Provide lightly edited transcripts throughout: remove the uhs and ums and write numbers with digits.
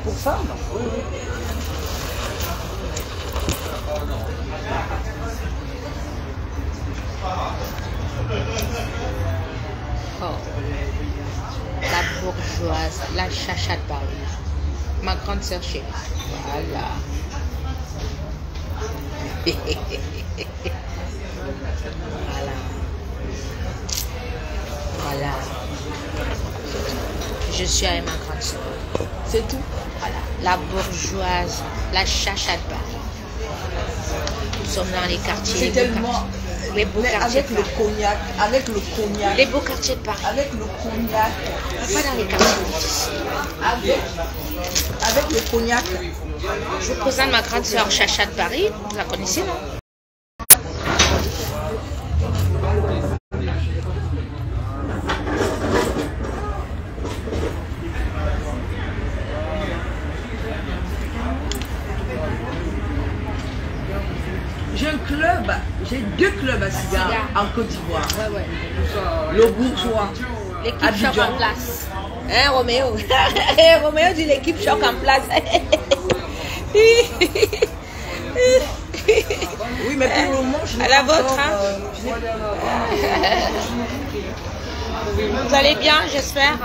pour femmes. Oui, oui. Oh, la bourgeoise, la chacha de Paris, ma grande sœur chérie. Voilà. Voilà. Voilà. Je suis avec ma grande sœur. C'est tout. Voilà. La bourgeoise, la chacha de Paris. Nous sommes dans les quartiers. C'est tellement... Les beaux Mais quartiers avec de le Paris. cognac, avec le cognac, Les beaux quartiers de Paris. avec le cognac, Pas dans les quartiers d'ici. avec le cognac. Je vous présente ma grande sœur Chacha de Paris. Vous la connaissez, non? J'ai un club, j'ai 2 clubs à cigares en Côte d'Ivoire. Ouais, ouais. Le bourgeois. L'équipe Abidjan. choc en place. Hein, Roméo? Roméo dit l'équipe choc en place. Oui, mais pour le moment, je n'ai À la pas vôtre, encore, hein? je n'ai- Vous allez bien, j'espère.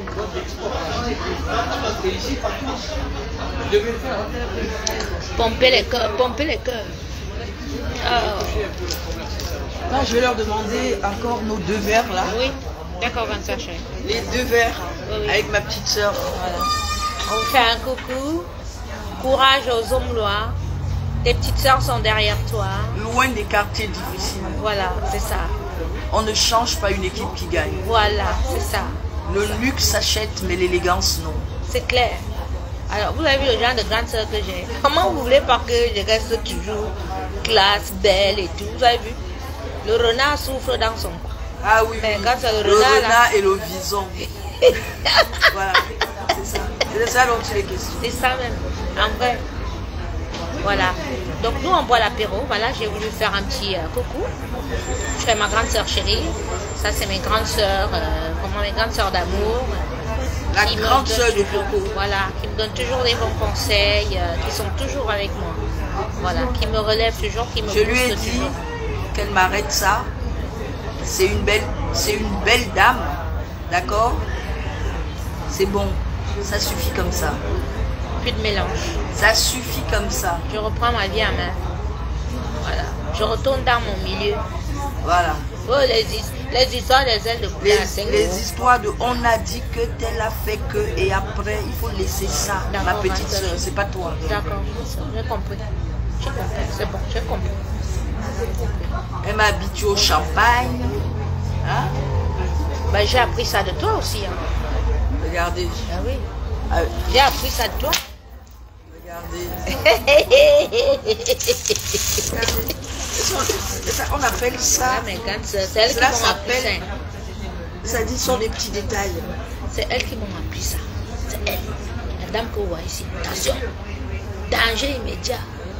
Pomper les cœurs, pomper les cœurs. Oh. Non, je vais leur demander encore nos 2 verres là. Oui, d'accord, comme ça, chérie. Les 2 verres Oui, oui. avec ma petite soeur. Voilà. On vous fait un coucou. Courage aux hommes lois. Tes petites sœurs sont derrière toi. Loin des quartiers difficiles. Voilà, c'est ça. On ne change pas une équipe qui gagne. Voilà, c'est ça. Le luxe s'achète, mais l'élégance non. C'est clair. Alors, vous avez vu le genre de grande sœur que j'ai. Comment vous voulez pas que je reste toujours classe, belle et tout? Vous avez vu? Le renard souffre dans son coin. Ah oui, Mais oui. quand c'est le Le renard, là- renard et le vison. Voilà, c'est ça. C'est ça dont il est question. C'est ça même, en vrai. Voilà. Donc nous on boit l'apéro. Voilà, j'ai voulu faire un petit coucou. Je fais ma grande sœur chérie. Ça c'est mes grandes sœurs, vraiment mes grandes sœurs d'amour. La Qui me grande donnent sœur de toujours- Coco. Voilà, qui me donnent toujours des bons conseils, qui sont toujours avec moi. Voilà, qui me relèvent toujours, qui me Je lui ai boostent dit toujours. qu'elle m'arrête ça. C'est une belle dame. D'accord? C'est bon. Ça suffit comme ça. Plus de mélange. Ça suffit comme ça. Je reprends ma vie en main. Voilà. Je retourne dans mon milieu. Voilà. Oh, les histoires des ailes de poulet à 5 Les euros. histoires de on a dit que tel a fait que et après il faut laisser ça. Ma D'accord, petite ma soeur. soeur, c'est pas toi. D'accord, j'ai compris. J'ai compris, c'est bon, j'ai compris. Elle m'a habituée au champagne. Hein? Ben, j'ai appris ça de toi aussi. Hein. Regardez. Ah oui, Ah, j'ai appris ça de toi. regardez. Ça, on appelle ça. Ah, mais quand c'est elle qui Cela m'a appris ça. s'appelle. Ça dit sont des petits détails. C'est elle qui m'a appris ça. C'est elle. La dame que vous voyez ici. Attention. Danger immédiat.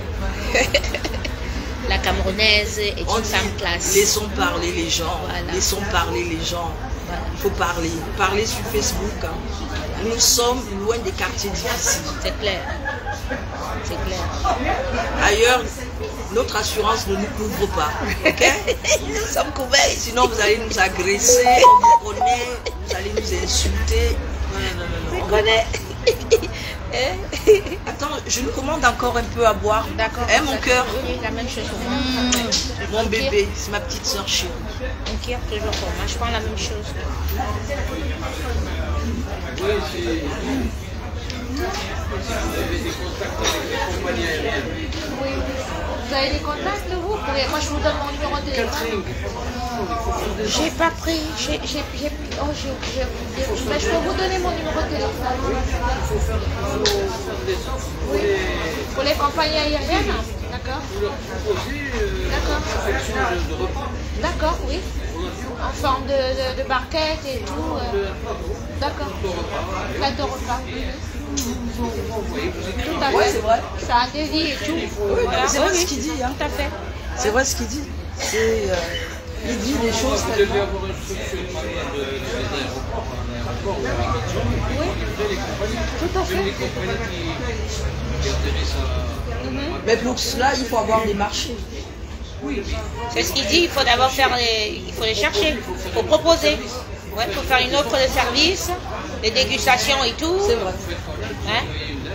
La Camerounaise est On une dit, femme classe. laissons parler les gens. Voilà. Laissons parler les gens. Voilà. Il faut parler. Parler sur Facebook. Hein. Nous sommes loin des quartiers difficiles. C'est clair. C'est clair. Ailleurs, notre assurance ne nous couvre pas. Ok? Nous sommes couverts. Sinon, vous allez nous agresser, on vous connaît, vous allez nous insulter. Non. Je connais. Attends, je nous commande encore un peu à boire. D'accord. Hein, mon cœur? Oui, la même chose pour moi. Mon bébé, c'est ma petite soeur chérie. Un kir toujours pour moi. Je prends la même chose. Oui. Vous avez des contacts de vous? Moi, je vous donne mon numéro de téléphone. J'ai pas pris. Oh, mais je peux vous donner mon numéro de téléphone. Oui. Pour les compagnies aériennes? D'accord. D'accord. D'accord, oui. En forme de barquette et tout. D'accord. Fête de repas. Tout à fait. Ouais, c'est vrai. Ça a des vies et tout. Voilà. C'est vrai Oui, ce qu'il dit. Hein. tout à fait. C'est vrai ce qu'il dit. Il dit des choses tellement. d'accord avec les gens, Oui. les compagnies. Tout à fait. Même les compagnies qui intéressent à... Mais pour cela, il faut avoir des marchés. C'est ce qu'il dit, il faut d'abord il faut les chercher, il faut proposer. Ouais, il faut faire une offre de service, des dégustations et tout. C'est vrai. Hein?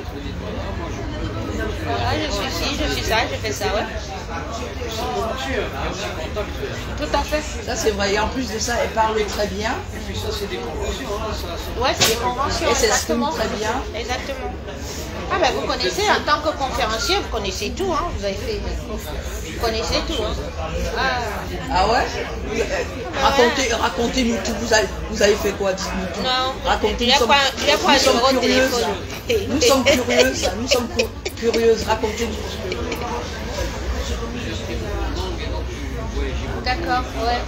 Voilà, je suis ci, je suis ça, je fais ça, ouais. Tout à fait. Ça, c'est vrai. Et en plus de ça, elle parle très bien. Et puis ça, c'est des conventions. Ouais, c'est des conventions. Et c'est exactement. très bien. Exactement. Ah ben vous connaissez, en tant que conférencier, vous connaissez tout, hein. Vous avez fait. Vous connaissez tout, hein. Ah ouais? Racontez-nous tout. Vous avez fait quoi? Dites-nous tout. Non, Racontez-nous. il y a quoi le numéro de téléphone? Nous sommes curieuses. Nous sommes curieuses. Racontez-nous. D'accord, ouais.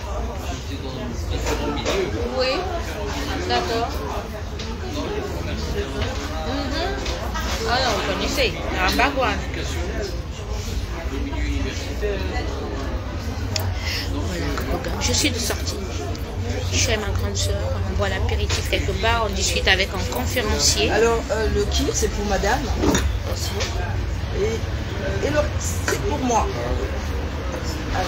Oui, d'accord. Ah non, vous connaissez, la Bagouane. Voilà, je suis de sortie. Je suis avec ma grande soeur, on boit l'apéritif quelque part, on discute avec un conférencier. Alors, le kir, c'est pour madame. Aussi. Et c'est pour moi. Alors,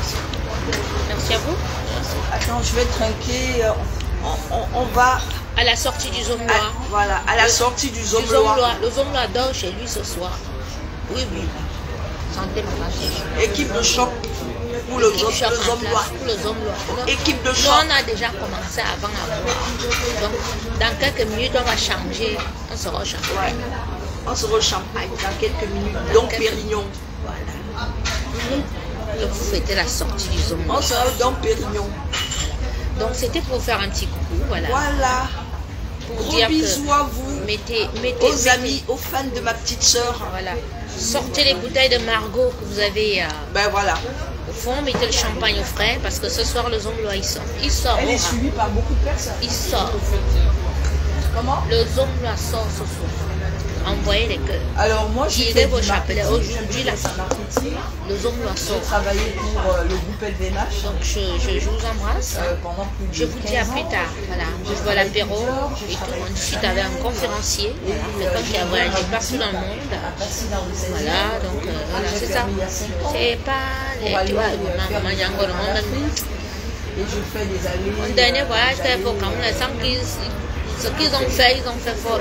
merci à vous. attends, je vais trinquer. On va À la sortie du Zomlois. voilà, à la sortie du Zomlois. Le Zomlois dort chez lui ce soir. Oui, oui. Santé le matin. Équipe de choc pour le Équipe choc en Zomlois. place pour le Zomlois. Équipe de Nous, choc. on a déjà commencé avant à boire. Donc, dans quelques minutes, on va changer. On sera au champagne. Ouais. On sera au champagne dans quelques minutes. Donc Pérignon. Voilà. Donc, vous fêtez la sortie du Zomlois. On sera dans Pérignon. Donc, c'était pour faire un petit coucou. Voilà. Voilà. Pour Gros dire bisous que à vous, aux amis, aux fans de ma petite sœur. Voilà. Sortez les bouteilles de Margot que vous avez Ben voilà. au fond. Mettez le champagne au frais parce que ce soir, le Zomlois, il sort. Il sort. Elle est Aura. suivie par beaucoup de personnes. Il sort. Comment? Le Zomlois sort ce soir. Envoyez les cœurs. Alors moi, j'ai Tirez fait vos du chapelets. marketing, Aujourd'hui, j'ai là, fait du marketing. le Zomlois J'ai sort. travaillé pour le groupe LVMH Donc, je vous embrasse. pendant plus de Je vous dis à 15 plus ans. tard. Voilà, je vois l'apéro et tout. On discute avec un conférencier, voilà, quelqu'un qui a voyagé partout dans le monde. Voilà, donc voilà, c'est ça. C'est pas les. Tu vois, maman, il y a encore un monde. Et je fais des allées. Mon dernier voyage, c'était pour quand on sent ce qu'ils ont fait fort.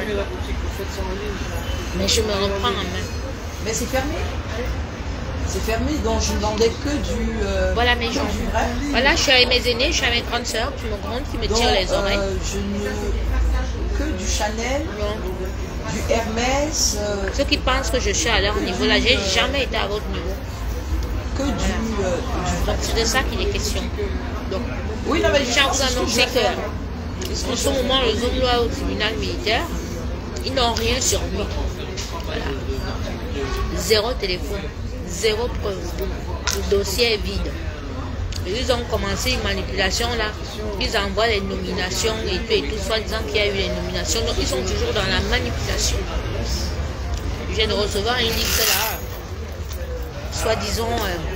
Mais je me reprends en main. Mais c'est fermé. C'est fermé, donc je ne vendais que du. Voilà que mes gens. du vrai. Voilà, je suis avec mes aînés, je suis avec mes grandes sœurs qui me grondent, qui me tirent les oreilles. Je ne. Que du Chanel, du Hermès, Ceux qui pensent que je suis à leur niveau, là, j'ai jamais été à votre niveau. que du vrai. Donc c'est de ça qu'il est question. Donc, Oui, non, mais je tiens à vous annoncer que en ce moment, le Zomlois au tribunal militaire, ils n'ont rien sur lui. Voilà. Zéro téléphone, zéro preuve. Le dossier est vide. Et ils ont commencé une manipulation là. Ils envoient les nominations et tout, soit disant qu'il y a eu les nominations. Donc ils sont toujours dans la manipulation. Je viens de recevoir une liste là. Soit disons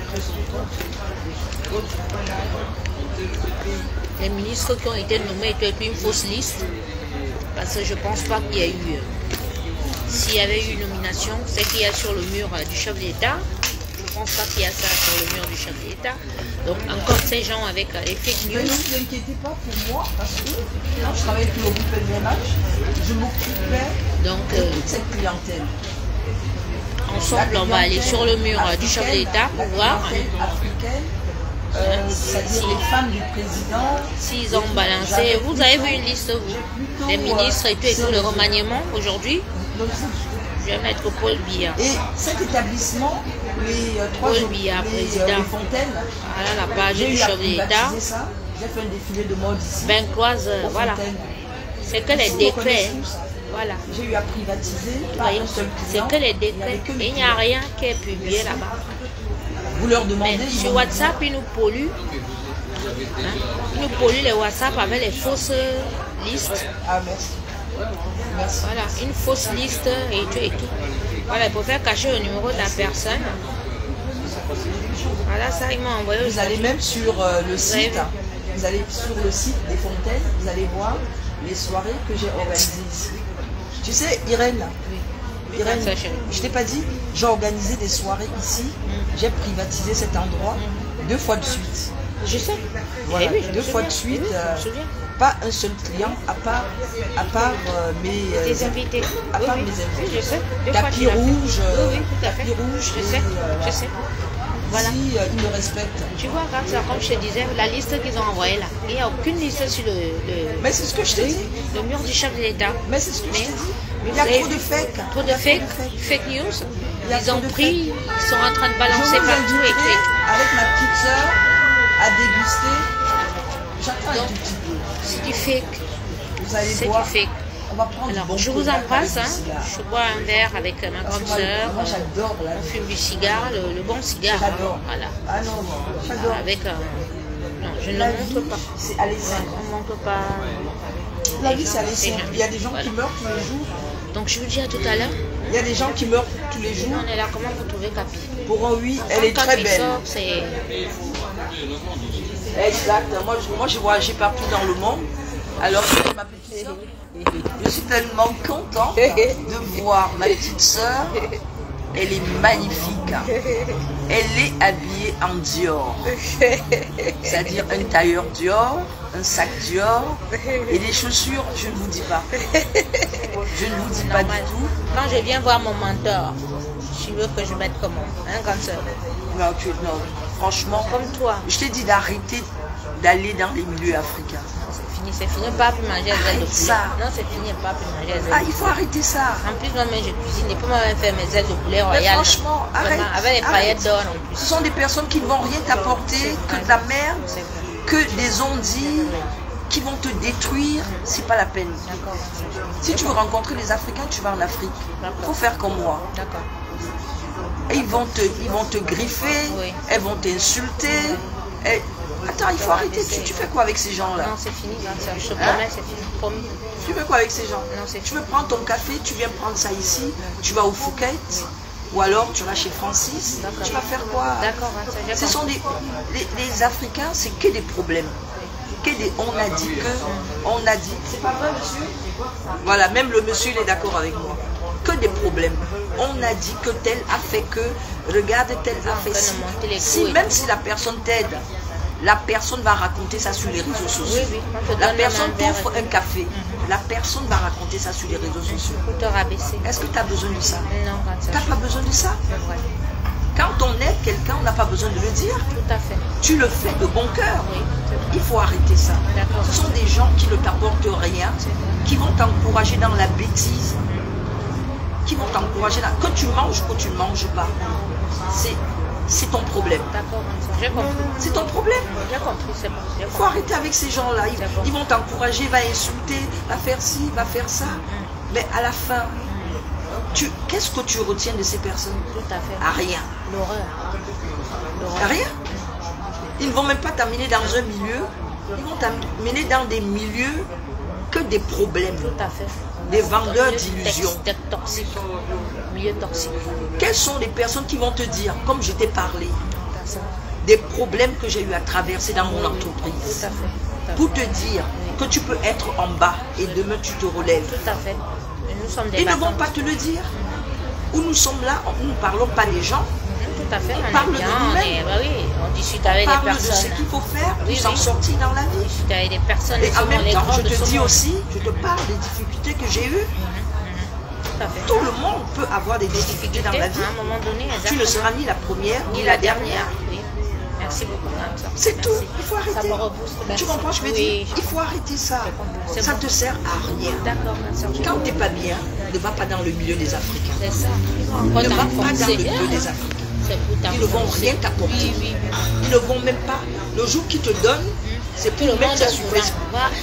les ministres qui ont été nommés étaient une fausse liste. Parce que je ne pense pas qu'il y a eu. S'il y avait eu une nomination, c'est qu'il y a sur le mur du chef d'État. Je ne pense pas qu'il y a ça sur le mur du chef d'État. Donc encore ces gens avec les fake Mais news. ne vous inquiétez pas pour moi, parce que quand je travaillais pour le groupe LVMH, je m'occupais Donc de toute cette clientèle. ensemble, on va aller sur le mur du chef d'État pour voir Africaine, c'est-à-dire les femmes du président. s'ils ont balancé. Vous avez vu une liste, vous, les ministres et tout le remaniement aujourd'hui. Je vais mettre Paul Biya. Et cet établissement, les trois Paul Biya, président. les fontaines, Voilà la page j'ai du eu à chef d'État. privatiser ça. J'ai fait un défilé de mode ici. 23 heures, aux voilà. Fontaines. C'est que les Ici, on décrets. connaît tous. Voilà. J'ai eu à privatiser Vous par voyez, un seul c'est client. que les Il n'y avait décrets. que les Et il n'y a clients. rien qui est publié là-bas. Vous leur demandez, Mais ils sur vont WhatsApp, ils nous polluent. Hein? Ils nous polluent les WhatsApp avec les fausses listes. dire, ah merci. Merci. Voilà, une fausse liste et tout et tout. Voilà, il faut faire cacher le numéro de la personne. Voilà, ça, ils m'ont envoyé Vous aujourd'hui. allez même sur le site, vu? vous allez sur le site des fontaines, vous allez voir, les soirées que j'ai organisées ici. Tu sais, Irène, là, Irène, je t'ai pas dit, j'ai organisé des soirées ici, j'ai privatisé cet endroit 2 fois de suite. Je sais. Voilà, Eh oui, je 2 me fois de souviens. suite, Oui, je me souviens. pas un seul client, à part mes Tes invités. à part Oui, mes oui, invités. je sais. Deux fois, Tapis tu l'as fait. rouge, Oui, tout à fait. tapis rouge, Je sais, je sais. Voilà. Si, ils me respectent. Tu vois, comme je te disais, la liste qu'ils ont envoyée là, il n'y a aucune liste sur le Mais c'est ce que je t'ai dit. le mur du chef de l'État. Mais c'est ce que je t'ai dit. Il y vous a avez trop de fake. Trop de fake news. Il y a Ils trop ont de pris, ils sont en train de Je balancer vous partout et inviterai tout. avec ma petite soeur à déguster. J'attends un Donc, tout petit peu. c'est du fake. Vous allez C'est voir. du fake. On va prendre Alors, du bon je vous cognac embrasse. avec Hein. du cigare. Je bois un verre avec ma Parce que grande sœur. moi j'adore la On fume du cigare, le bon cigare. J'adore. Voilà. Ah non, j'adore. Avec non, je ne La le montre vie, pas. c'est aller On ne montre pas. La les vie, gens, c'est aller c'est simple. jamais. Il y a des gens Voilà. qui meurent tous les jours. Donc je vous dis à tout à l'heure. Il y a des gens qui meurent tous les jours. On est là, comment vous trouvez Capi? Pour un oui, elle est Quand très Capi belle. sort, c'est... Exact. Moi, j'ai voyagé partout dans le monde. Alors, ma petite soeur, je suis tellement contente de voir ma petite soeur. Elle est magnifique. Elle est habillée en Dior. C'est-à-dire un tailleur Dior, un sac Dior et des chaussures, je ne vous dis pas. Je ne vous dis pas du normal. tout. Quand je viens voir mon mentor, tu veux que je mette comment? Hein, grande sœur? Non, non, franchement, Comme toi. je t'ai dit d'arrêter d'aller dans les milieux africains. C'est fini, pas plus manger les ailes de poulet. Ça. Non, c'est fini, pas plus manger les ailes de Ah, poulet. il faut arrêter ça. En plus, moi-même, je cuisine. Et pour moi-même faire mes ailes de poulet Mais royales. franchement, arrête. Vraiment, avec les paillettes arrête. d'or en plus. Ce sont des personnes qui ne vont rien t'apporter, que de la merde, C'est vrai. que des ondits, qui vont te détruire. C'est pas la peine. D'accord. Si tu veux rencontrer les Africains, tu vas en Afrique. Il faut faire comme moi. D'accord. Et ils vont te griffer, Oui. elles vont t'insulter. Et... Attends, il faut arrêter. Tu fais quoi avec ces gens-là? Non, c'est fini, grande sœur. Je te promets, c'est fini. Promis. Tu fais quoi avec ces gens? Non, c'est Tu veux prendre ton café, tu viens prendre ça ici, tu vas au Phuket, ou alors tu vas chez Francis, D'accord. tu vas faire quoi? D'accord, grande sœur, j'ai Ce sont compris. les Africains, c'est que des problèmes. Que des on a dit que, on a dit. C'est pas vrai, monsieur? Voilà, même le monsieur, il est d'accord avec moi. Que des problèmes. On a dit que tel a fait que, regarde, tel a fait ci. monter les Si, coups et même si la personne t'aide, la personne va raconter ça sur les réseaux sociaux. Oui, on te La donne personne la main t'offre vers- un café. La personne va raconter ça sur les réseaux sociaux. Pour te rabaisser. Est-ce que tu as besoin de ça? Non, grande Tu sœur. n'as pas besoin de ça? C'est vrai. Quand on aide quelqu'un, on n'a pas besoin de le dire. Tout à fait. Tu le fais de bon cœur. Oui, c'est vrai. Il faut arrêter ça. D'accord. Ce sont des gens qui ne t'apportent rien, qui vont t'encourager dans la bêtise, qui vont t'encourager dans... Que tu manges ou que tu ne manges pas, c'est ton problème. D'accord, grande sœur. J'ai compris. C'est ton problème. J'ai compris, c'est bon. J'ai Il faut compris. arrêter avec ces gens-là. Ils vont t'encourager, va insulter, va faire ci, va faire ça. Mais à la fin, qu'est-ce que tu retiens de ces personnes? Tout à fait. À rien. L'horreur. À L'horreur. rien. Ils ne vont même pas t'amener dans un milieu. Ils vont t'amener dans des milieux que des problèmes. Tout à fait. Des vendeurs Milieu d'illusions. toxique. Milieu toxique. Quelles sont les personnes qui vont te dire, comme je t'ai parlé, Tout à fait. des problèmes que j'ai eu à traverser dans mon Tout entreprise, à fait. Tout à pour fait. te dire que tu peux être en bas et demain tu te relèves. Tout à fait. Et nous sommes des Ils ne vont battantes. pas te le dire. Où nous sommes là, nous ne parlons pas des gens, Tout à fait. On parle est de bien. nous-mêmes. Bah oui, on discute on avec des parle de ce personnes. qu'il faut faire pour Oui, s'en oui. sortir dans la On vie. discute avec des personnes. Et qui en sont même les temps, grands je de te ce dis monde. aussi, je te parle des difficultés que j'ai eues. Tout à fait. Tout le monde peut avoir des difficultés dans la vie. À un moment donné, Tu ne seras ni la première ni la dernière. Oui. Merci beaucoup, madame. Ça. C'est Merci. tout, il faut Ça arrêter. me rebooste. Tu Merci. comprends, je veux Oui, dire, il faut arrêter ça. C'est Ça bon. ne te sert à rien. D'accord, ma soeur. Quand tu n'es pas bien, ne va pas dans le milieu des Africains. C'est ça. Ne va pas dans le milieu des Africains. C'est pour Ils ne vont t'enfoncer. rien t'apporter. Oui, oui. Ils ne vont même pas. Le jour qu'ils te donnent, c'est Tout pour le mettre monde ça est sur souvent. Facebook. Va.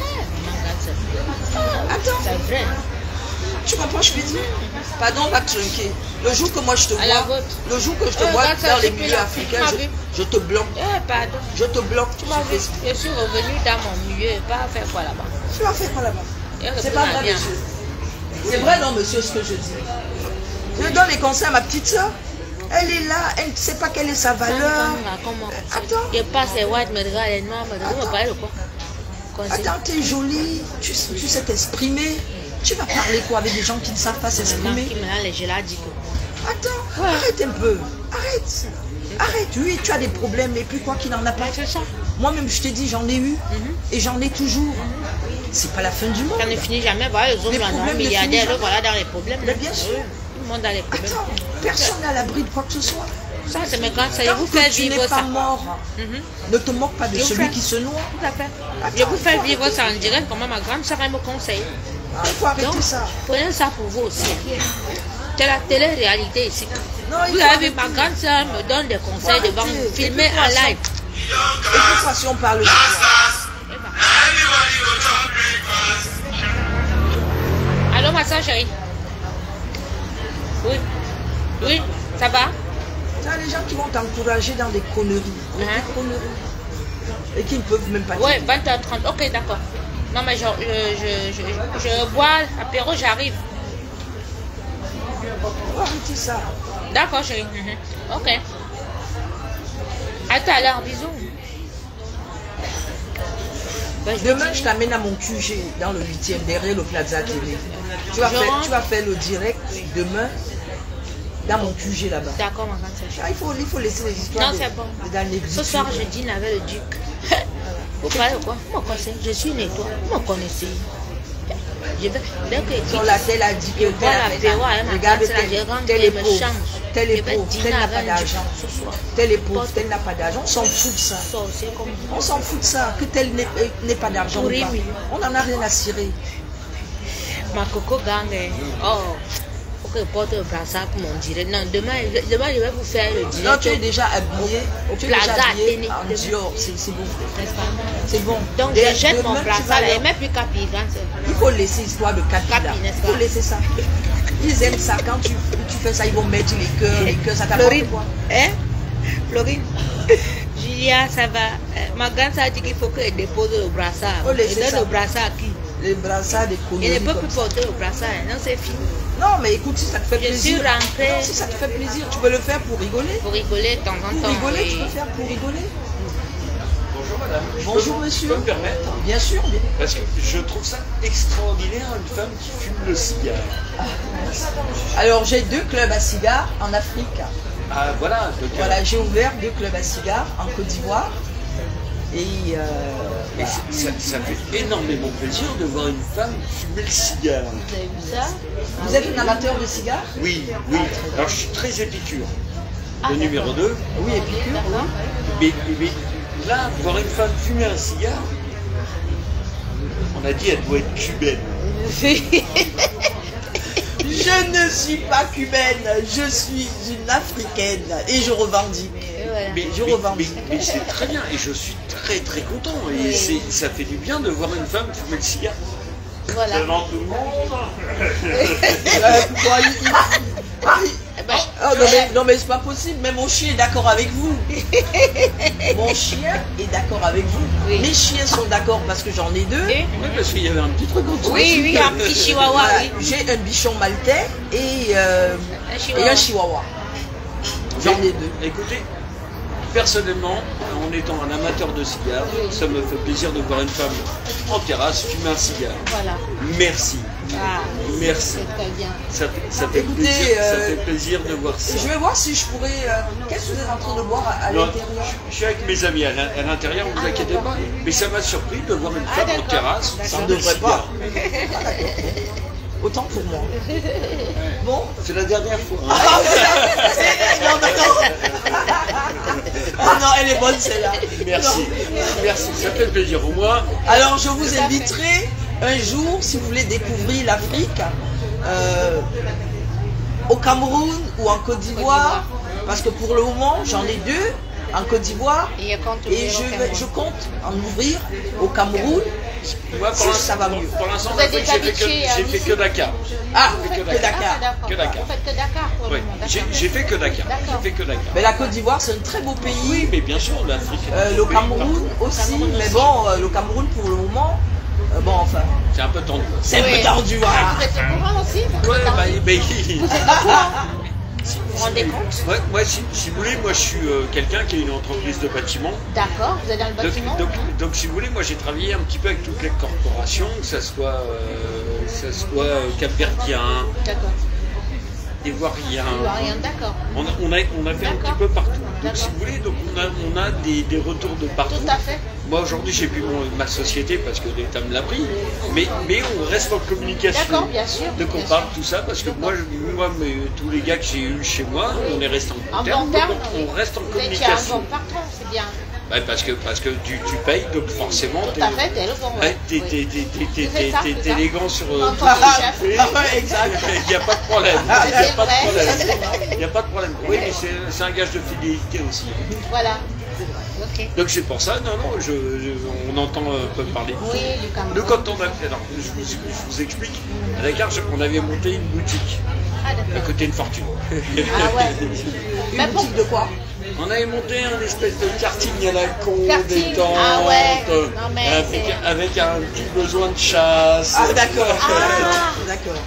Attends, C'est vrai. tu comprends, je veux dire. Pardon, on va te trinquer. Le jour que moi je te À la vois, vôtre. le jour que je te vois regarde ça, dans les j'ai pris milieux la africains, petite, tu m'as vu? je te bloque. Pardon. Je te bloque Tu sur m'as vu. Facebook. Je suis revenue dans mon milieu. Pas faire quoi là-bas. Tu vas faire quoi là-bas? Et C'est retourne pas à vrai, bien. monsieur. C'est vrai, non, monsieur, ce que je dis. Je donne les conseils à ma petite soeur. Elle est là, elle ne sait pas quelle est sa valeur. Comment? Attends. Je passe les white, me regarde les noirs, me regarde, me parle de quoi? conseil. Attends, t'es jolie, tu sais t'exprimer. Tu vas parler quoi avec des gens qui ne savent pas s'exprimer? Je l'ai dit que... Attends, arrête un peu. Arrête. Arrête, oui, tu as des problèmes, et puis quoi qu'il n'en a pas. C'est ça. Moi-même, je t'ai dit, j'en ai eu. Et j'en ai toujours. C'est pas la fin du monde. Ça ne finit jamais. Voilà, les hommes, là, milliardaires, voilà, dans les problèmes. Mais bien sûr. Tout le monde dans les problèmes. Attends, personne n'est à l'abri de quoi que ce soit. Ça, c'est mes grands. Tant Vous que faites tu vivre n'es ça. pas mort, ne te moque pas de Je vous celui fais- qui se noie. Tout à fait. Attends, Je vous fais vivre ça en direct, comment ma grande sœur elle me conseille. Il faut arrêter Donc, ça. prenez ça pour vous aussi. C'est la télé-réalité ici. Non, il Vous faut avez arrêter. ma grande sœur me donne des conseils devant arrêter. vous, filmer Écoute-moi en ça. live. Écoute-moi si on parle de toi. Allô, ma soeur chérie. Oui. Oui, ça va? Tu as des gens qui vont t'encourager dans des conneries. Des conneries. Et qui ne peuvent même pas Oui, dire. 20h30. Ok, d'accord. Non, mais je bois apéro, j'arrive. Faut arrêter ça. D'accord, chérie. Ok. À tout à l'heure, bisous. Ben, Demain, je t'amène à mon QG dans le 8e, derrière le Plaza TV. Tu vas faire le direct demain dans mon QG là-bas. D'accord, ma grande sœur. Ah, il faut laisser les histoires Non, c'est bon. dans Ce soir, je dîne avec le duc. Vous parlez de quoi? Vous me connaissez. Je suis né, toi. Vous me connaissez. Je vais. Dès que Sur la telle a dit que voilà, regarde tel est pauvre, tel est je vais pauvre, dîner tel n'a avec pas un d'argent, duc ce soir. tel est pauvre, tel n'a pas d'argent. On s'en fout de ça. Sorcier comme On s'en fout de ça, que tel n'ait pas d'argent ou Pourri, pas. oui. On n'en a rien à cirer. ma coco gang. Oh, faut que je porte le brassard pour mon direct. Non, demain, je vais vous faire le direct. Non, tu es déjà habillé, tu es déjà Plaza habillé Athénée. en Dior, c'est bon. N'est-ce pas? C'est bon. Donc, Dès- je jette demain, mon tu brassard vas là. leur- Il met plus capi, gang. Il faut laisser l'histoire de Capi là. Capi, n'est-ce Il faut pas? laisser ça. Ils aiment ça. Quand tu fais ça, ils vont mettre les cœurs, ça t'apporte Florine, quoi? hein? Florine, Julia, ça va. Ma grande sœur dit qu'il faut qu'elle dépose le brassard. Faut laisser Elle donne ça. le brassard à qui? Les brassards des Elle ne conneries peut comme plus ça. porter le brassard. Non, c'est fini. Non, mais écoute, si ça te fait Je plaisir. suis rentrée. Non, si ça te fait plaisir, tu peux le faire pour rigoler. Pour rigoler de temps en Pour temps. rigoler, oui. tu peux faire pour rigoler. Bonjour madame. Bonjour monsieur. Je peux me permettre? Bien sûr, bien. Parce que je trouve ça extraordinaire, une femme qui fume le cigare. Alors j'ai 2 clubs à cigares en Afrique. Ah voilà, donc, Voilà, j'ai ouvert 2 clubs à cigares en Côte d'Ivoire. Et et ça fait énormément plaisir de voir une femme fumer le cigare. Vous avez vu ça? vous êtes un amateur de cigares? Oui, oui. Alors je suis très épicure. Le numéro 2. Oui, épicure. D'accord. Mais là, voir une femme fumer un cigare, on a dit elle doit être cubaine. Je ne suis pas cubaine, je suis une africaine et je revendique. Et voilà. Je revendique. Mais c'est très bien et je suis très très content. Et ça fait du bien de voir une femme fumer le cigare. Voilà. Devant tout le monde. Eh ben, Oh, non mais c'est pas possible, mais mon chien est d'accord avec vous. Mon chien est d'accord avec vous. Oui. Mes chiens sont d'accord parce que j'en ai 2. Et- Oui, parce qu'il y avait un petit truc en dessous. Oui, oui, un petit chihuahua, Voilà, oui. j'ai un bichon maltais et un chihuahua. J'en ai 2. Écoutez, personnellement, en étant un amateur de cigares, ça me fait plaisir de voir une femme en terrasse fumer un cigare. Voilà. Merci. Ah, Merci. c'est très bien. Ça fait Écoutez, plaisir, ça fait plaisir de voir ça. Je vais voir si je pourrais. Qu'est-ce que vous êtes en train de boire à Non, l'intérieur? je suis avec mes amis à l'intérieur, ne vous inquiétez pas. Mais ça m'a surpris de voir une femme en d'accord. terrasse. Ça fumer ne le devrait pas. cigare. Autant pour moi. Bon. C'est la dernière fois. hein. Non, d'accord. Ah non, elle est bonne celle-là. Merci. Merci, ça fait plaisir. Au moins, Alors je vous inviterai un jour, si vous voulez découvrir l'Afrique, au Cameroun ou en Côte d'Ivoire, parce que pour le moment j'en ai 2 en Côte d'Ivoire Et elle compte et ouvrir au Cameroun. je compte en ouvrir au Cameroun. moi, Si, ça va mieux. Pour l'instant, Vous êtes j'ai fait que- habitué à j'ai fait que Dakar. Ah, J'ai fait que que Dakar. Dakar. Ah, d'accord. Que Dakar. Vous faites que Dakar pour Oui, le moment. j'ai D'accord. j'ai fait que Dakar. D'accord. J'ai fait que Dakar. Mais la Côte d'Ivoire c'est un très beau pays. Oui, mais bien sûr, l'Afrique. est un Le pays Cameroun aussi, Cameroun mais aussi. bon, le Cameroun pour le moment, bon enfin, C'est un peu tendu. c'est un Oui. peu tendu, voilà. Vous êtes au courant aussi? Vous Ouais, êtes bah, tendu. mais Vous êtes au courant? Vous vous rendez compte? Moi, si vous voulez, moi je suis quelqu'un qui a une entreprise de bâtiment. D'accord, vous êtes dans le bâtiment? Donc, si vous voulez, moi j'ai travaillé un petit peu avec toutes les corporations, que ça soit Cap-Verdien, D'accord. Ivoirien. Ivoirien, d'accord. On a fait un petit peu partout. Donc si vous voulez, donc on a des retours de partout. Tout à fait. Moi aujourd'hui j'ai plus ma société parce que l'État me l'a pris, mais on reste en communication. D'accord, bien sûr. Donc on parle tout ça parce que moi tous les gars que j'ai eu chez moi, on est resté en bon terme. Donc on reste en communication. C'est un bon patron, c'est bien. Ouais, parce que tu payes, donc forcément tout à fait, t'es le bon. T'es élégant sur tout ce que tu fais. Exact. Il n'y a pas de problème. Il n'y a pas de problème. Oui, mais c'est un gage de fidélité aussi. Voilà. Okay. Donc c'est pour ça, non, on entend un peu parler. Oui, du Cameroun. Nous, quand on a fait, alors je vous explique, à Dakar, on avait monté une boutique. Ah, d'accord. Ça coûtait une fortune. Ah ouais. Une boutique de quoi? On avait monté un espèce de karting à la con, détente, avec un petit besoin de chasse. Ah d'accord. D'accord.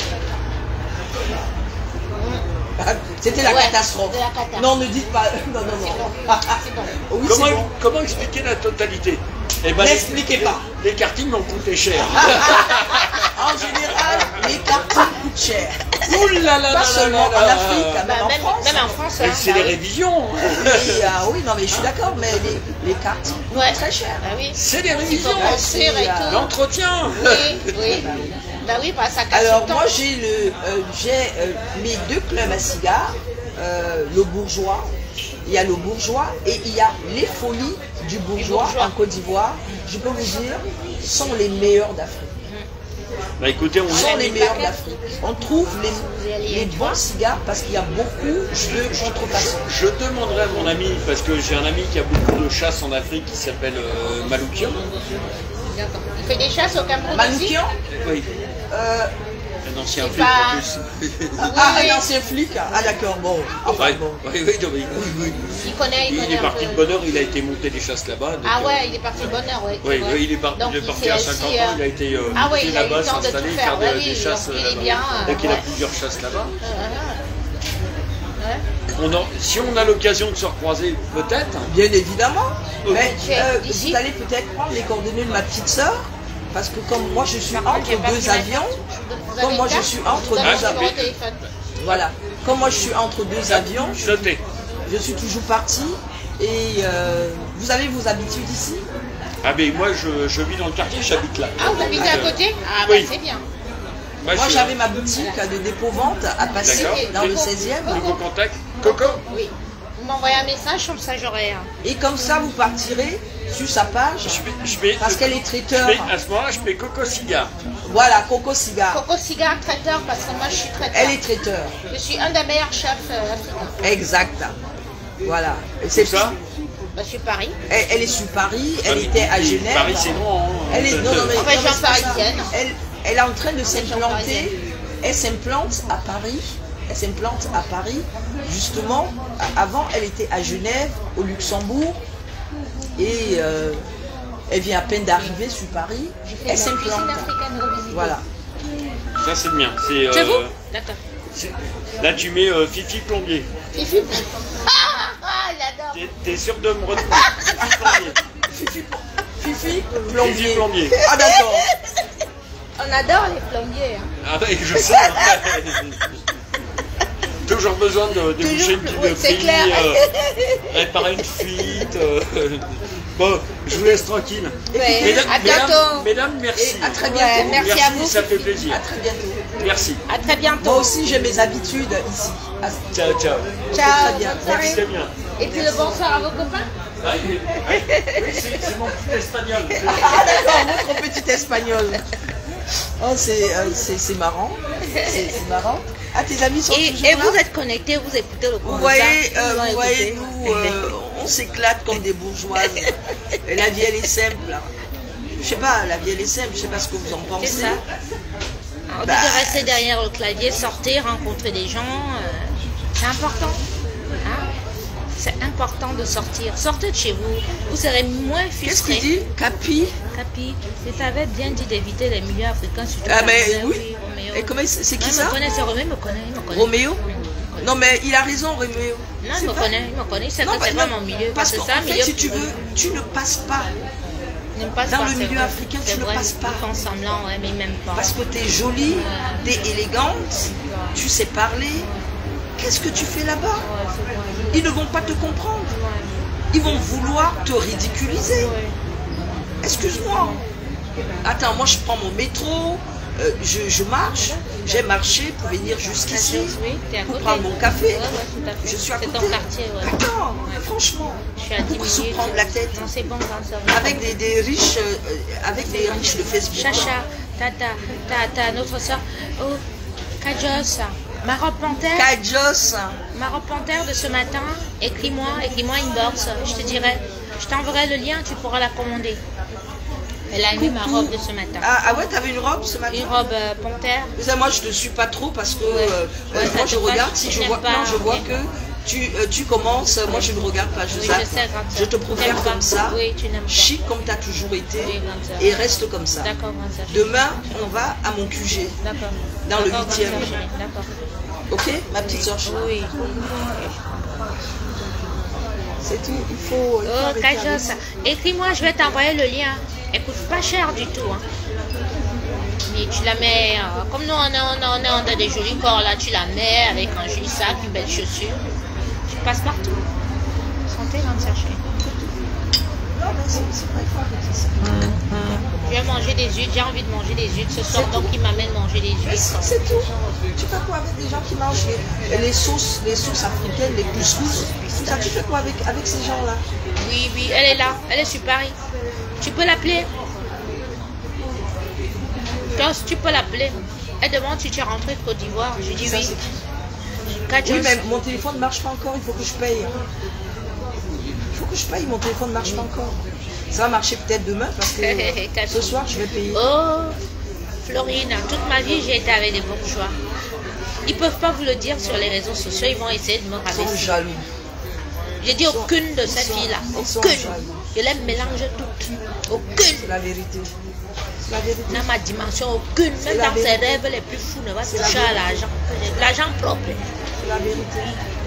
C'était la catastrophe. Non, ne dites pas. Non. Bon. Oui, comment expliquer la totalité? Eh ben, n'expliquez pas. Les kartings m'ont coûté cher. En général, les kartings coûtent cher. Ouh là là. Pas seulement en Afrique, même en France. Même en France. C'est les révisions. Oui, non, mais je suis d'accord, mais les kartings coûtent très cher. Oui. C'est les révisions. L'entretien. Oui. Bah oui, bah, ça casse. Alors moi j'ai mes deux clubs à cigares, le Bourgeois, il y a le Bourgeois et il y a les Folies du Bourgeois en Côte d'Ivoire. Je peux vous dire, sont les meilleurs d'Afrique. Bah écoutez, sont les meilleurs d'Afrique. On trouve les bons cigares parce qu'il y a beaucoup de contrefaçons. Je demanderai à mon ami, parce que j'ai un ami qui a beaucoup de chasse en Afrique qui s'appelle Maloukian. Il fait des chasses au Cameroun. Manoukian? Oui. Un ancien flic en plus. Un ancien flic? Ah d'accord, bon. Enfin, bon. Oui. Il connaît. Il est parti de bonne heure, il a été monter des chasses là-bas. Ah ouais, il est parti de bonne heure, oui. Oui, il est parti à 50 ans, il a été là-bas s'installer, faire des chasses là-bas. Donc il a plusieurs chasses là-bas. Si on a l'occasion de se recroiser, peut-être. Bien évidemment. Mais vous allez peut-être prendre les coordonnées de ma petite sœur, parce que comme moi je suis entre deux avions, voilà, comme moi je suis entre deux avions, je suis toujours partie. Et vous avez vos habitudes ici? Ah ben moi je vis dans le quartier, j'habite là. Ah, vous habitez à côté? Ah ben c'est bien. Moi j'avais ma boutique de dépôt-vente à passer dans le 16e. Nouveau contact. Coco? Oui. Vous m'envoyez un message, comme ça j'aurai un. Et comme ça vous partirez sur sa page. Parce qu'elle est traiteur. À ce moment-là, je fais Coco Cigare. Voilà, Coco Cigare. Coco Cigare traiteur, parce que moi je suis traiteur. Elle est traiteur. Je suis un des meilleurs chefs africains. Exact. Voilà. C'est ça? Bah, sur Paris. Elle est sur Paris, elle était à Genève. Paris c'est non. Elle est parisienne. Elle est en train de s'implanter. Elle s'implante à Paris. Elle s'implante à Paris. Justement, avant elle était à Genève, au Luxembourg. Et elle vient à peine d'arriver sur Paris. Elle s'implante. Voilà. Ça c'est bien. C'est vous? D'accord. Là tu mets Fifi Plombier. Fifi j'adore. T'es sûr de me retrouver? Fifi Plombier. Fifi Plombier. Ah d'accord. On adore les plombiers. Hein. Ah oui, je sais. Toujours besoin de déboucher une petite prix, réparer une fuite. Bon, je vous laisse tranquille. À bientôt. Mesdames, merci. Et à très bientôt. Merci à vous. Ça fait plaisir. À très bientôt. Merci. À très bientôt. Moi aussi, j'ai mes habitudes ici. Ciao. Ciao. Très bien. Merci bien. Et puis le bonsoir à vos copains. Oui, c'est mon petit espagnol. Ah d'accord, votre petit espagnol. Oh, c'est marrant. C'est marrant. Ah, tes amis sont toujours là. Et vous êtes connectés, vous écoutez le Vous voyez, nous, on s'éclate comme des bourgeoises. Et la vie, elle est simple. Je sais pas, la vie, elle est simple. Je sais pas ce que vous en pensez. C'est ça. Au lieu de rester derrière le clavier, sortir, rencontrer des gens, c'est important. Hein? C'est important de sortir. Sortez de chez vous. Vous serez moins frustrés. Qu'est-ce qu'il dit? Capi? Capi. C'est avait bien dit d'éviter les milieux africains. Surtout ah mais oui. Roméo. Et comment c'est qui ça? ça? Roméo me connaît. Roméo? Non, mais il a raison, Roméo. Non, il me connaît, il sait que c'est non, pas mon milieu. Parce qu'en fait, milieu si tu veux, tu ne passes pas. Dans le milieu africain, tu ne passes pas. Ils font semblant, ouais, mais ils m'aiment pas. Parce que tu es jolie, tu es élégante, tu sais parler. Qu'est-ce que tu fais là-bas? Ils ne vont pas te comprendre. Ils vont vouloir te ridiculiser. Excuse-moi. Attends, moi je prends mon métro, je marche. J'ai marché pour venir jusqu'ici, pour prendre mon café. Je suis à côté. C'est ton quartier, ouais. Attends, franchement, Je suis à 10 pourquoi se minutes. prendre la tête? Non, c'est bon, grande sœur. Avec des riches de Facebook. Chacha, t'as notre soeur. Oh, Kajos, ma robe panthère. Kajos. Ma robe panthère de ce matin, écris-moi inbox, je te dirai. Je t'enverrai le lien, tu pourras la commander. Elle a aimé ma robe de ce matin. Ah ouais, t'avais une robe ce matin? Une robe panthère. Moi, je ne te suis pas trop parce que moi, je te regarde. passe, Si tu je vois, n'aimes pas, non, je vois ok. que tu commences. Moi, je ne regarde pas. Je zappe. Je sais, grande sœur. Je te Tu préfère n'aimes pas. comme ça. Oui, tu n'aimes pas. Chic comme tu as toujours été. Oui, grande sœur. Et reste comme ça. D'accord, grande sœur. Demain, on va à mon QG. D'accord. Dans le D'accord, 8e. grande sœur chérie. D'accord. Ok, ma petite soeur chérie. Oui. C'est tout. Il faut Oh, arrêter avec Kajos, ça. écris-moi, je vais t'envoyer le lien. Elle coûte pas cher du tout. Hein. Mais tu la mets, comme nous on a des jolis corps là, tu la mets avec un joli sac, une belle chaussure. Tu passes partout. Santé, grande sœur chérie. Non, mais c'est pas il faut arrêter ça. Je vais manger des huîtres, j'ai envie de manger des huîtres ce soir, donc il m'amène manger des Mais huîtres. c'est tout. Tu fais quoi avec des gens qui mangent les sauces africaines, les couscous, tout ça? Tu fais quoi avec ces gens-là? Oui, oui, elle est là, elle est sur Paris. Tu peux l'appeler. Tu peux l'appeler. Elle demande si tu es rentré de Côte d'Ivoire. Je dis Ça, oui. c'est qui? Kajos. Oui, mais mon téléphone ne marche pas encore, il faut que je paye. Il faut que je paye, mon téléphone ne marche pas encore. Ça va marcher peut-être demain parce que ce soir, je vais payer. Oh, Florine, toute ma vie, j'ai été avec des bourgeois. Ils ne peuvent pas vous le dire sur les réseaux sociaux, ils vont essayer de me Ils sont rabaisser. jaloux. J'ai dit aucune de ces filles-là. ils sont Aucune. jaloux. Je les mélange toutes. Aucune. C'est la vérité. C'est la vérité. Dans ma dimension, aucune. Même la dans ses vérité. rêves les plus fous, ne va C'est la toucher à vérité. l'argent. L'argent propre. C'est la vérité.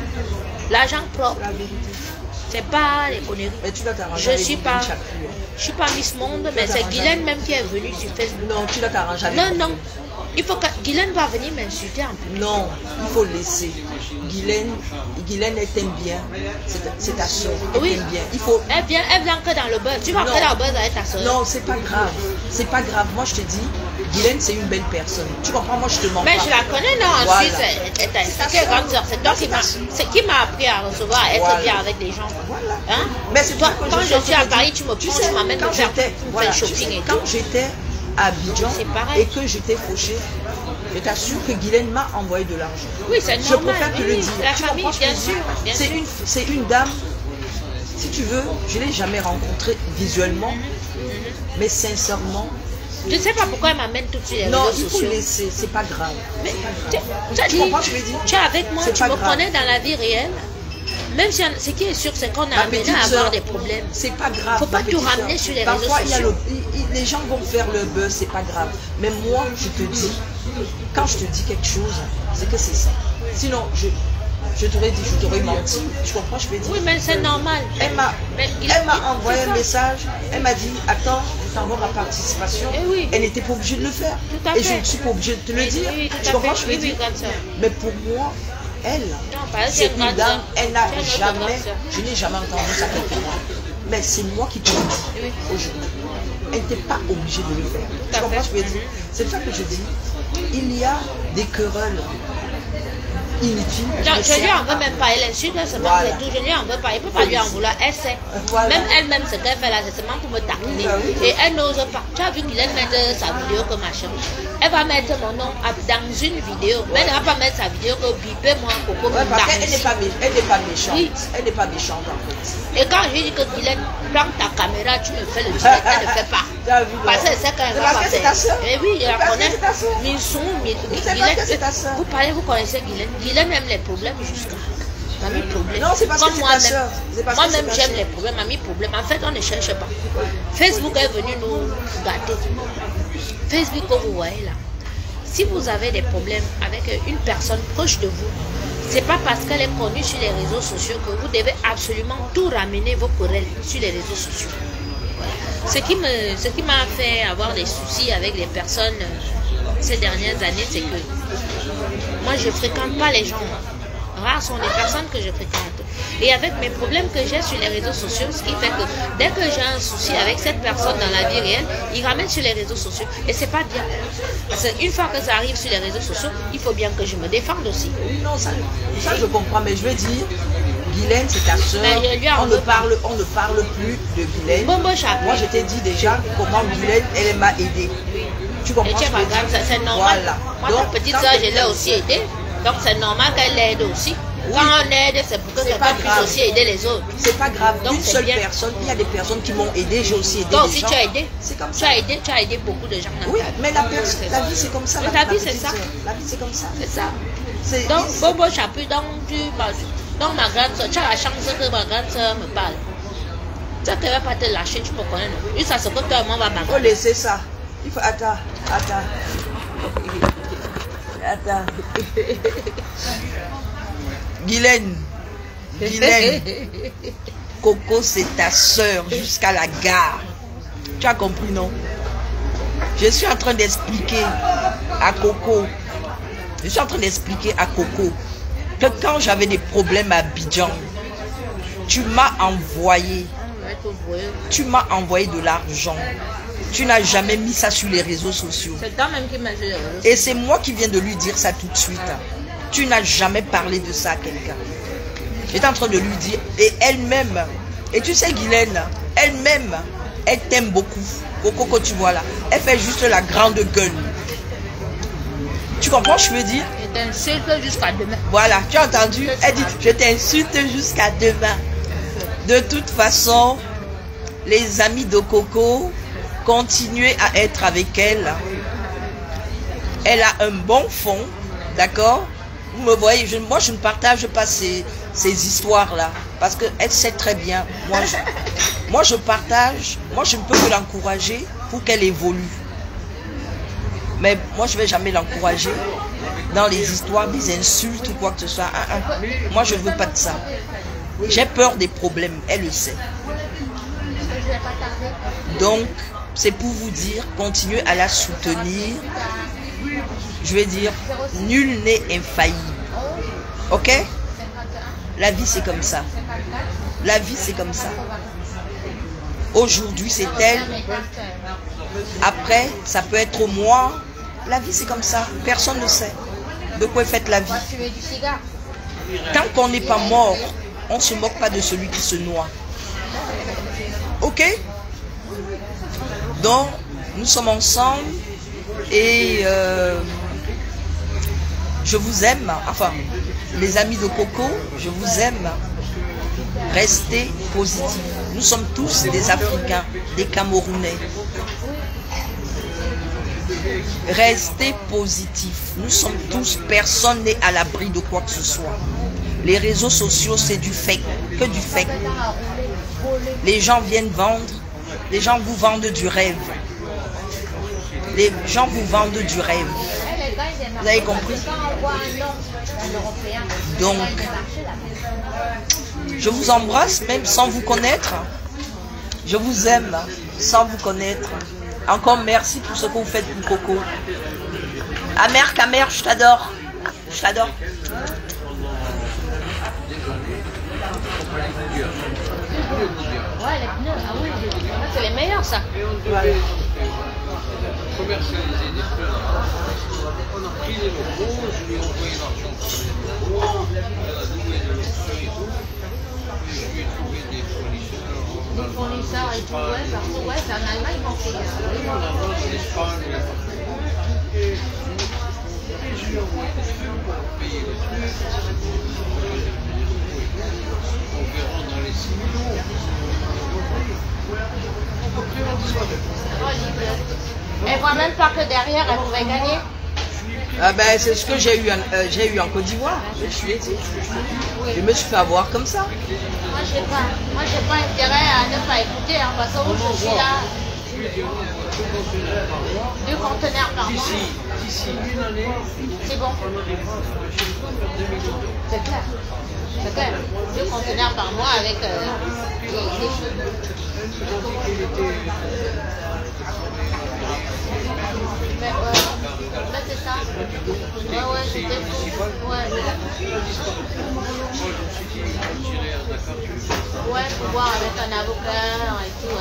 L'argent propre. C'est la vérité. C'est pas les conneries. Mais tu dois t'arranger Je avec suis Guylaine pas. Chaput. Je suis pas Miss Monde, mais c'est Guylaine même qui est venue sur Facebook. Non, tu dois t'arranger avec Non, non. Il faut que Guylaine va venir m'insulter en plus. Non, il faut laisser. Guylaine, elle t'aime bien. C'est ta soeur. Elle Oui. t'aime bien. Il faut. Elle vient que dans le buzz. Tu vas Non. entrer dans le buzz avec ta soeur. Non, c'est pas grave. C'est pas grave. Moi, je te dis, Guylaine, c'est une belle personne. Tu comprends? Moi, je te mens Mais pas. je la connais, non. En Voilà. Suisse, elle t'a C'est ta expliqué, sœur. grande sœur. C'est toi qui m'a appris à recevoir, à être Voilà. bien avec les gens. Voilà. Hein? Mais c'est Toi, toi quand je suis à Paris, tu me prends, sais, tu m'amènes quand me faire j'étais, voilà, le tu shopping sais, et quand tout. j'étais à Abidjan C'est pareil. et que j'étais fauchée, je t'assure que Guylaine m'a envoyé de l'argent. Oui, c'est Je normal. préfère te oui, le oui. dire. La Tu famille, comprends ce que bien je sûr. veux dire? Bien C'est sûr. une dame, si tu veux, je ne l'ai jamais rencontrée visuellement, mais sincèrement, Je ne sais pas pourquoi elle m'amène tout de suite les non, réseaux il faut sociaux. laisser, c'est pas grave. Mais C'est pas grave. Tu comprends ce que je veux dire? Tu es avec moi, C'est tu pas me grave. connais dans la vie réelle. Même si ce qui est sûr, c'est qu'on a Ma amené petite à sœur, avoir des problèmes. c'est pas grave. Faut pas ma tout petite ramener sœur. sur les Parfois, réseaux il y a sociaux. les gens vont faire le buzz, c'est pas grave. Mais moi, je te dis, quand je te dis quelque chose, c'est que c'est ça. Sinon, je t'aurais dit, je t'aurais menti. Tu comprends, je vais dire. Oui, mais c'est normal. Elle m'a envoyé c'est un ça. message, elle m'a dit, attends, je t'envoie ma participation. Eh oui. Elle n'était pas obligée de le faire. Tout à Et je fait. ne suis pas obligée de te le Oui, dire. oui, tout Tu à comprends, fait. je veux Oui, oui, dire. grande sœur. Mais pour moi, elle, Non, parce que c'est une une grande dame, sœur. elle n'a C'est une autre jamais, grande sœur. je n'ai jamais entendu ça quelque part. Mais c'est moi qui te le dis Oui. aujourd'hui. Elle n'était pas obligée de le faire. à Tu comprends fait. ce que je veux dire? C'est ça que je dis. Il y a des querelles inutiles. Non, je lui en veux pas. même pas. Elle insulte seulement, Voilà. c'est tout. Je lui en veux pas. Il ne peut pas lui en vouloir. Elle sait. Voilà. Même elle-même, ce qu'elle fait là, c'est seulement pour me taquiner. Oui, oui. Et elle n'ose pas. Tu as vu qu'il aime mettre sa vidéo comme machin. Elle va mettre mon nom dans une vidéo. Mais elle ne va pas mettre sa vidéo que bipez-moi, Coco, Ouais, parce qu'elle Mbarisi. n'est pas méchante. Oui. Elle n'est pas méchante en fait. Et quand je lui dis que Guylaine, prends ta caméra, tu me fais le direct, elle ne fait pas. T'as vu, Parce non? qu'elle sait qu'elle C'est va parce pas que c'est faire. ta sœur. Eh oui, je la C'est parce que connais. c'est ta sœur. C'est parce que c'est ta sœur. Vous parlez, vous connaissez Guylaine. Guylaine aime les problèmes jusqu'à. Mamie problème. Non, c'est parce que Comme c'est ta moi-même. sœur. C'est parce que Moi-même, c'est ta j'aime sœur. les problèmes. Mamie problème. En fait, on ne cherche pas. Facebook est venu nous gâter. Facebook que vous voyez là. Si vous avez des problèmes avec une personne proche de vous, C'est pas parce qu'elle est connue sur les réseaux sociaux que vous devez absolument tout ramener vos querelles sur les réseaux sociaux. Ce qui m'a fait avoir des soucis avec les personnes ces dernières années, c'est que moi je fréquente pas les gens. Rares sont les personnes que je fréquente. Et avec mes problèmes que j'ai sur les réseaux sociaux, ce qui fait que dès que j'ai un souci avec cette personne dans la vie réelle, il ramène sur les réseaux sociaux. Et c'est pas bien. Parce qu'une fois que ça arrive sur les réseaux sociaux, il faut bien que je me défende aussi. Oui, non, ça je comprends, mais je veux dire, Guylaine, c'est ta soeur. On ne parle plus de Guylaine. Moi, je t'ai dit déjà comment Guylaine, elle m'a aidé. Tu comprends? Et c'est normal. Voilà. Moi, donc, ma petite soeur, je l'ai aussi aidée. Donc, c'est normal qu'elle l'aide aussi. Oui. Quand on aide, c'est pour que quelqu'un puisse aussi aider les autres. C'est pas grave. Donc, une seule personne, il y a des personnes qui m'ont aidé, j'ai aussi aidé des gens. Toi aussi, tu as aidé. C'est comme ça. Tu as aidé beaucoup de gens. Oui, mais la vie, c'est comme ça. La vie, c'est ça. La vie, c'est comme ça. C'est ça. Donc, Bobo Chapu, donc ma grande soeur, tu as la chance que ma grande soeur me parle. Tu ne vas pas te lâcher, tu peux connaître. Juste à ce que toi et moi, on va bagarrer. Il faut laisser ça. Il faut... Attends. Guylaine, Coco, c'est ta soeur jusqu'à la gare. Tu as compris, non? Je suis en train d'expliquer à Coco. Que quand j'avais des problèmes à Abidjan, tu m'as envoyé de l'argent. Tu n'as jamais mis ça sur les réseaux sociaux. C'est toi même qui m'a dit. Et c'est moi qui viens de lui dire ça tout de suite. Tu n'as jamais parlé de ça à quelqu'un. J'étais en train de lui dire. Et elle-même, et tu sais Guylaine, elle-même, elle t'aime beaucoup. Coco que tu vois là. Elle fait juste la grande gueule. Tu comprends ce que je veux dire? Je t'insulte jusqu'à demain. Voilà, tu as entendu? Elle dit, je t'insulte jusqu'à demain. De toute façon, les amis de Coco, continuez à être avec elle. Elle a un bon fond, d'accord? Vous me voyez, moi je ne partage pas ces histoires-là, parce qu'elle sait très bien. Moi je partage, moi je ne peux que l'encourager pour qu'elle évolue. Mais moi je ne vais jamais l'encourager dans les histoires, des insultes ou quoi que ce soit. Moi je ne veux pas de ça. J'ai peur des problèmes, elle le sait. Donc, c'est pour vous dire, continuez à la soutenir. Je vais dire, nul n'est infaillible. Ok? La vie, c'est comme ça. La vie, c'est comme ça. Aujourd'hui, c'est elle. Après, ça peut être moi. La vie, c'est comme ça. Personne ne sait de quoi est faite la vie. Tant qu'on n'est pas mort, on ne se moque pas de celui qui se noie. Ok? Donc, nous sommes ensemble et je vous aime. Enfin, les amis de Coco, je vous aime. Restez positifs. Nous sommes tous des Africains, des Camerounais. Restez positifs. Nous sommes tous, personne n'est à l'abri de quoi que ce soit. Les réseaux sociaux, c'est du fake, que du fake. Les gens viennent vendre, les gens vous vendent du rêve. Les gens vous vendent du rêve. Vous avez compris? Donc, je vous embrasse même sans vous connaître. Je vous aime sans vous connaître. Encore merci pour ce que vous faites pour Coco. Amère, Camère, je t'adore. Je t'adore. Ouais, les pneus, ah oui, c'est les meilleurs ça. Ouais. Commercialiser des pneus. On a pris les locaux, je lui ai envoyé l'argent pour les locaux, elle a doué de l'option et tout. Et je lui ai trouvé des fournisseurs. Des fournisseurs et tout, ouais, parce que ouais, c'est en Allemagne qu'on fait. En Allemagne, en Espagne, et je lui ai envoyé des pneus pour payer les pneus. On verra dans les 6 millions. Elle voit même pas que derrière elle pouvait gagner. Ah ben, c'est ce que j'ai eu en Côte d'Ivoire. Je lui ai dit. Je me suis fait avoir comme ça. Moi j'ai pas intérêt à ne pas écouter hein, parce que je suis là. 2 conteneurs par mois. D'ici une année, c'est bon. on aura 2 millions d'euros. C'est clair. C'est clair. 2 conteneurs par mois avec des choses. Mais c'est ça. Ouais, c'était fou. Ouais. Ouais, pour voir avec un avocat et tout.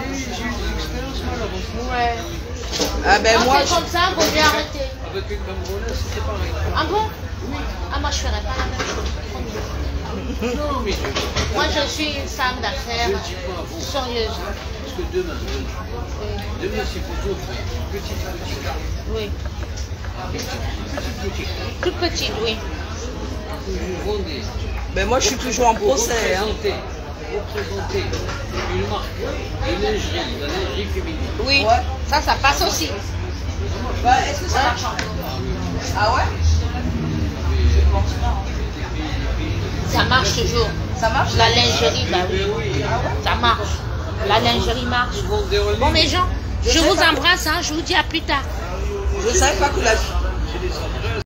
Ouais. Ah ben Non, moi, c'est comme ça qu'on vient arrêter. Avec une Camerounaise, c'était pareil. Ah bon? Ah, moi je ferais pas la même chose. Non, mais Moi je suis une femme d'affaires sérieuse. parce que demain, c'est plutôt petite boutique. Oui. Petite boutique. Toute petite, oui. Vous vendez. ben moi je suis toujours en procès. Hein. Représenter une marque, une lingerie, la lingerie féminine. Oui. Ouais. Ça passe aussi. Bah, est-ce que ça marche encore? Ah ouais? Ça marche toujours. Ça marche? La lingerie, bah oui. Oui. Ça marche. La lingerie marche. Vous vendez en ligne. Bon, mes gens, je vous embrasse, hein, je vous dis à plus tard. Je savais pas que la